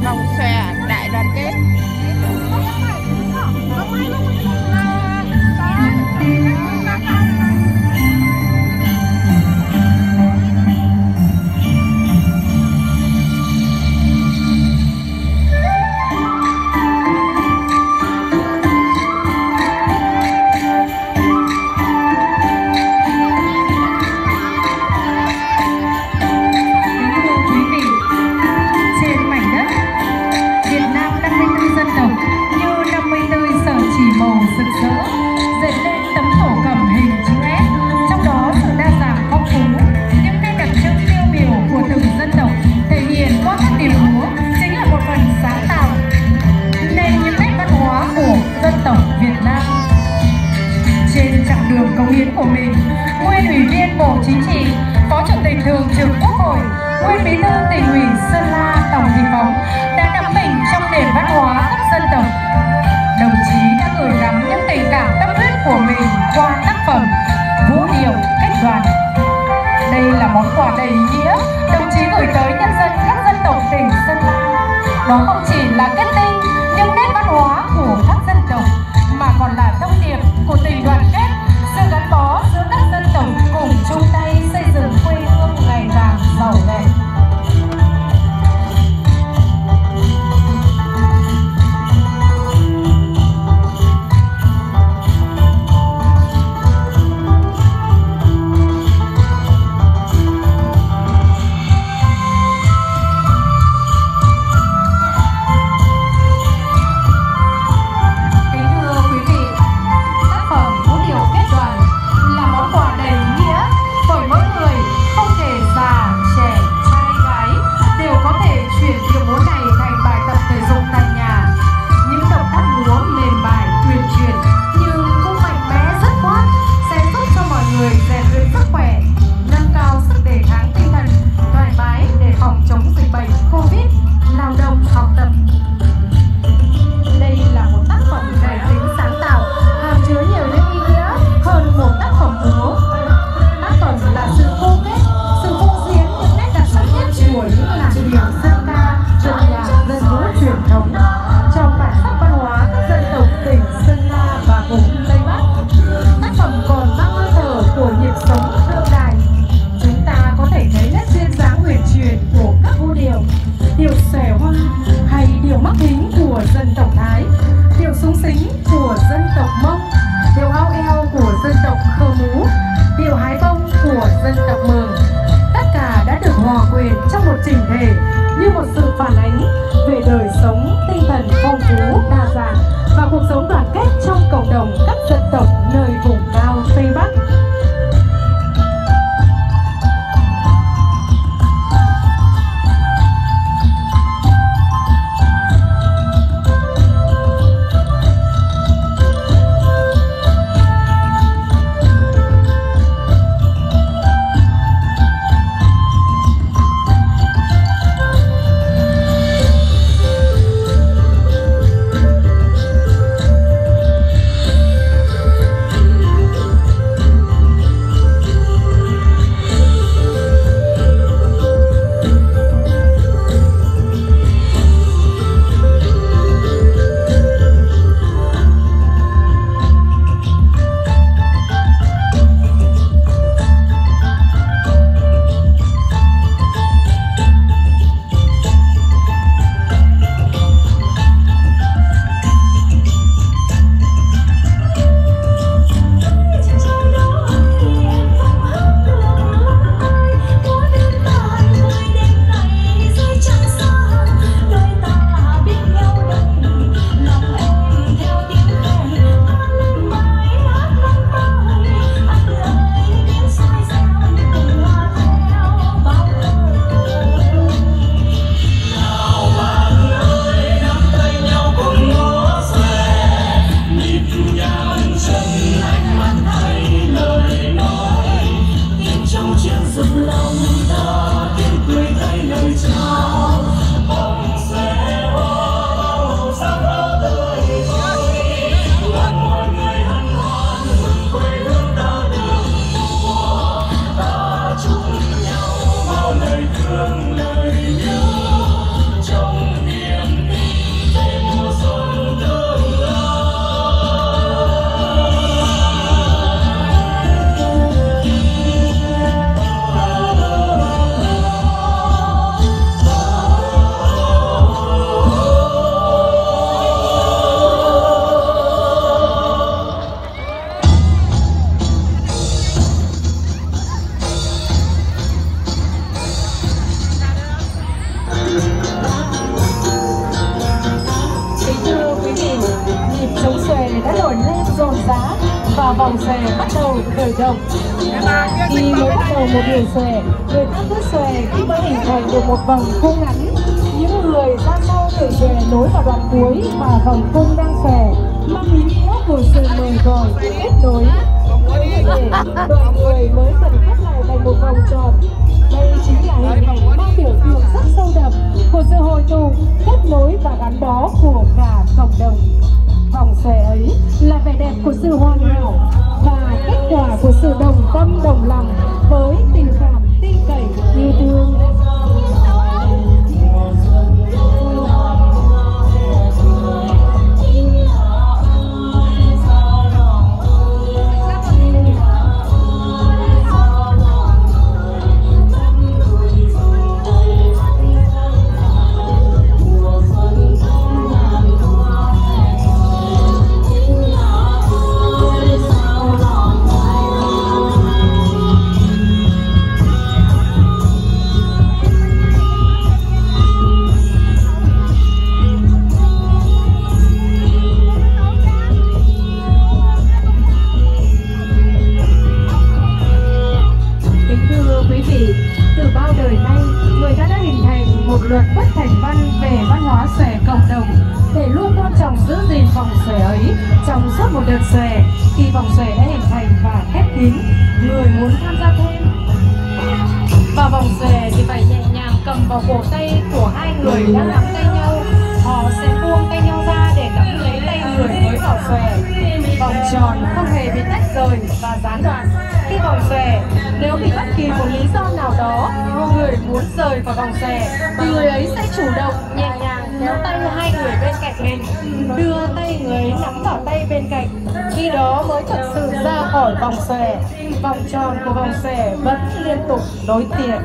vòng xòe đại đoàn kết. Cống hiến của mình, nguyên ủy viên Bộ Chính trị, Phó Chủ tịch Thường trực Quốc hội, nguyên Bí thư Tỉnh ủy Sơn La Tòng Thị Phóng đã đắm mình trong nền văn hóa các dân tộc. Đồng chí đã gửi gắm những tình cảm tâm huyết của mình qua tác phẩm Vũ điệu kết đoàn. Đây là món quà đầy ý nghĩa đồng chí gửi tới nhân dân các dân tộc tỉnh Sơn La. Đó không chỉ là kết tinh những nét văn hóa của các dân tộc, mà còn là thông điệp của tình đoàn kết, sự gắn bó giữa các dân tộc cùng chung tay xây dựng quê hương ngày càng giàu đẹp. Như một sự phản ánh về đời sống tinh thần phong phú đa dạng và cuộc sống đoàn kết trong cộng đồng các dân tộc nơi vùng cao Tây Bắc. vòng xòe bắt đầu khởi động. Khi mới bắt đầu một buổi xòe, người ta cứ xòe khi mới hình thành được một vòng cung ngắn. Những người ra sau để xòe nối vào đoạn cuối mà vòng cung đang xòe, mang ý nghĩa của sự mời gọi kết nối. Để đoàn người mới dần khép lại thành một vòng tròn. Đây chính là hình ảnh mang biểu tượng rất sâu đậm của sự hội tụ, kết nối và gắn bó của cả cộng đồng. Vòng xòe ấy là vẻ đẹp của sự hoàn hảo và kết quả của sự đồng tâm đồng lòng với tình cảm tin cậy yêu thương. Luật bất thành văn về văn hóa xòe cộng đồng để luôn tôn trọng giữ gìn vòng xòe ấy trong suốt một đợt xòe. Khi vòng xòe đã hình thành và khép kín, người muốn tham gia thêm vào vòng xòe thì phải nhẹ nhàng cầm vào cổ tay của hai người đang nắm tay nhau. Họ sẽ buông tay nhau ra để nắm lấy tay người mới vào xòe. Vòng tròn không hề bị tách rời và gián đoạn. Khi vòng xòe, nếu vì bất kỳ một lý do nào đó người muốn rời khỏi vòng xòe thì người ấy sẽ chủ động nhẹ nhàng kéo tay hai người bên cạnh mình, đưa tay người ấy nắm vào tay bên cạnh. Khi đó mới thật sự ra khỏi vòng xòe. Vòng tròn của vòng xòe vẫn liên tục nối tiền.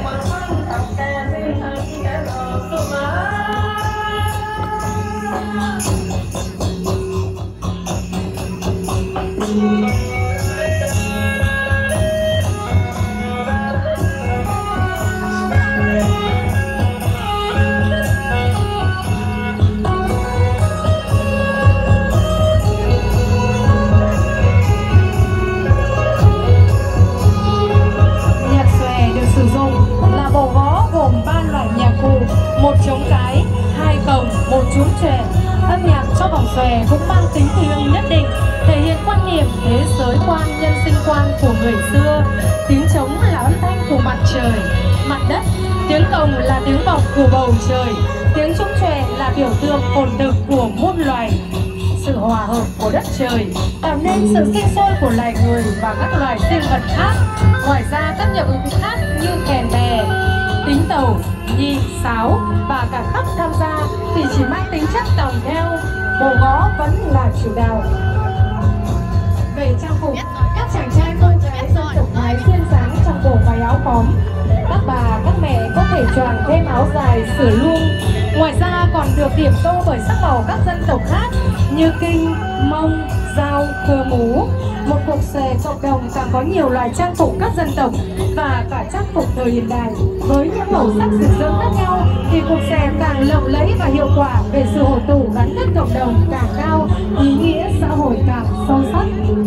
Một trống cái, hai cồng, một trống chòe. Âm nhạc cho vòng xòe cũng mang tính thiêng nhất định, thể hiện quan niệm thế giới quan, nhân sinh quan của người xưa. Tiếng trống là âm thanh của mặt trời, mặt đất. Tiếng cồng là tiếng vọng của bầu trời. Tiếng trống chòe là biểu tượng ổn định của muôn loài. Sự hòa hợp của đất trời tạo nên sự sinh sôi của loài người và các loài sinh vật khác. Ngoài ra các nhạc ứng khác như kèn bè, tính tàu, nhị, sáo và cả khắp tham gia thì chỉ mang tính chất tòng theo, bộ gõ vẫn là chủ đạo. Về trang phục, các chàng trai cô gái dân tộc Thái xuyên dáng trong bộ váy áo khóm. Các bà, các mẹ có thể choàng thêm áo dài sửa luông. Ngoài ra còn được điểm tô bởi sắc màu các dân tộc khác như Kinh, Mông, Dao, Khơ Mú. Một cuộc xòe cộng đồng càng có nhiều loại trang phục các dân tộc và cả trang phục thời hiện đại với những màu sắc rực rỡ khác nhau thì cuộc xòe càng lộng lẫy và hiệu quả về sự hội tụ gắn kết cộng đồng càng cao, ý nghĩa xã hội càng sâu sắc.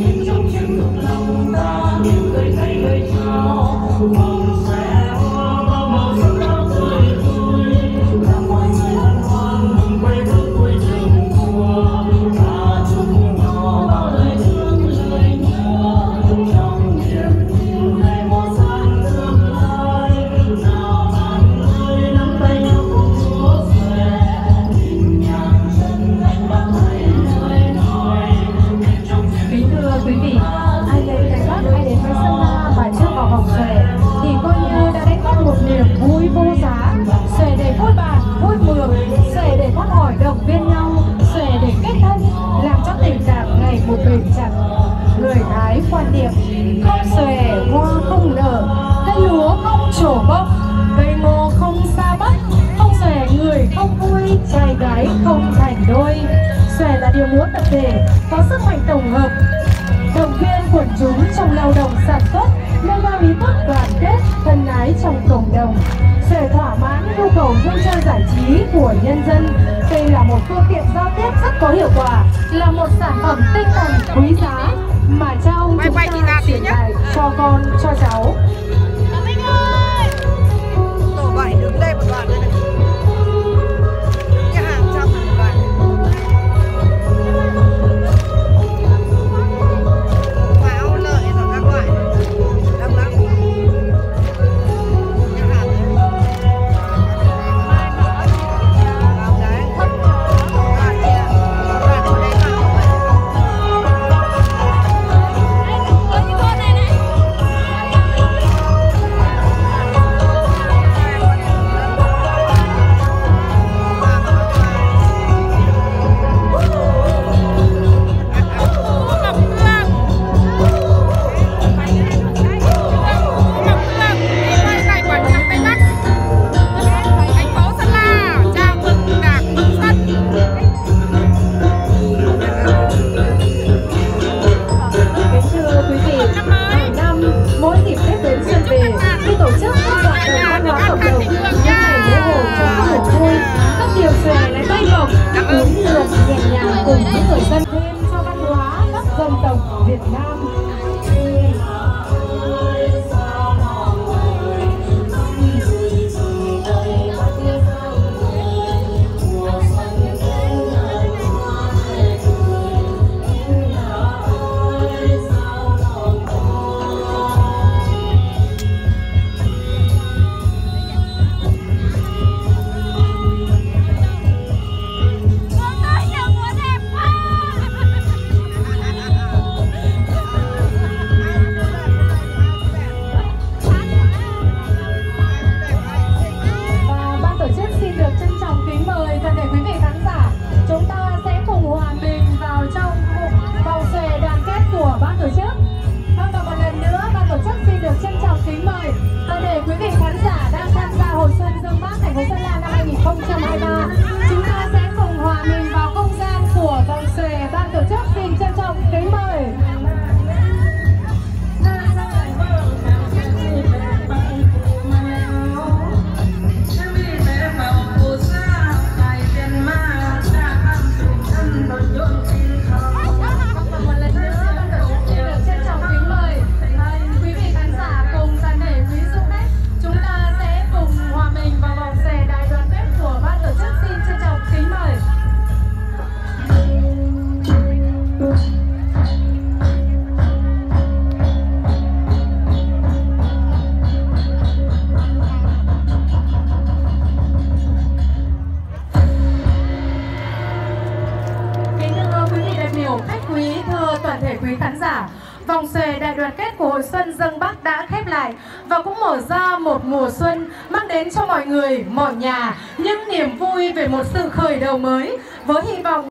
Không thành đôi. Xòe là điệu múa tập thể có sức mạnh tổng hợp, động viên quần chúng trong lao động sản xuất, nâng cao ý thức đoàn kết thân ái trong cộng đồng. Xòe thỏa mãn nhu cầu vui chơi giải trí của nhân dân. Đây là một phương tiện giao tiếp rất có hiệu quả, là một sản phẩm tinh thần quý giá mà trong chúng ta truyền lại cho con cho cháu. Tổ 7 đứng đây một đoạn đây này. Đứng cái hàng trong một đoạn này. Pháo lợi rồi các loại. Đông lắm. Cái hàng đấy. Vào đấy. Đoạn kia. Đoạn ở đây vào vậy. Cùng những người dân thêm cho văn hóa các dân tộc Việt Nam. Chúng ta sẽ cùng hòa mình vào không gian của vòng xòe. Ban tổ chức xin trân trọng kính mời. Quý khán giả, vòng xòe đại đoàn kết của Hội Xuân Dâng Bắc đã khép lại và cũng mở ra một mùa xuân mang đến cho mọi người, mọi nhà những niềm vui về một sự khởi đầu mới với hy vọng